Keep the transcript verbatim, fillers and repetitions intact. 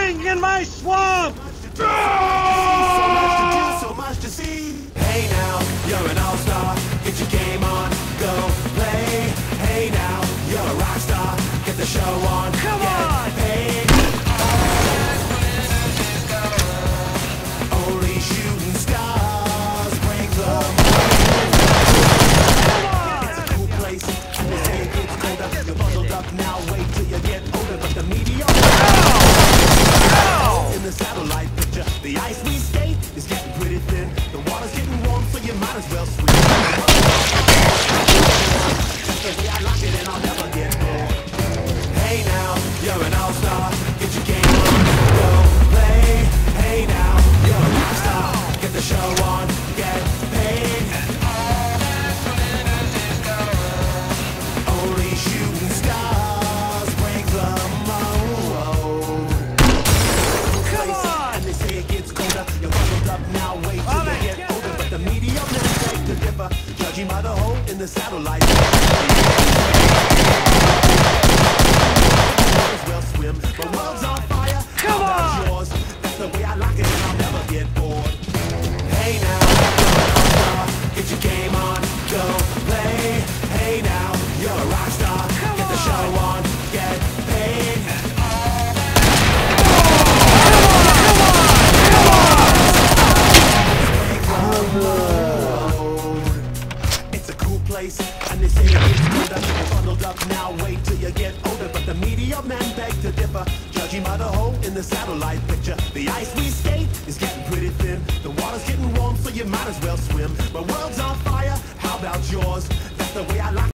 living in my swamp! So much to do, so much to see. Hey now, you're an all-star. Get your game on, go play. Hey now, you're a rock star. Get the show on, Come get on! paid. Only shooting stars break the mold. It's a cool place, and they say it gets colder. You're bundled up now, wait till you get older. But the media in the satellite picture, the ice we skate is getting pretty thin. The water's getting warm, so you might as well swim. That's the way I like it, and I'll never get bored. Hey now, you're an all-star. Get your game on, go play. Hey now, you're a rock star. Get the show on, get paid. Only shooting stars break the mold. Come on! And they say it gets colder. You're bundled up now, wait till Oh, you man. get older. But the media men beg to differ, judging by the hole in the satellite. Might as well swim. The world's on fire. Come How about on! yours? That's the way I like it, and I'll never get bored. Hey now, you're an all-star. Get your game on, go play. Hey now, you're a rock star. Come Get the on! show on, get paid. It's a cool place, and they say it gets colder. You're bundled up now, wait till you get older. But the media men beg to differ, judging by the hole in the satellite picture. The ice we skate is getting pretty thin. The water's getting warm, so you might as well swim. My world's on fire, how about yours? That's the way I like it.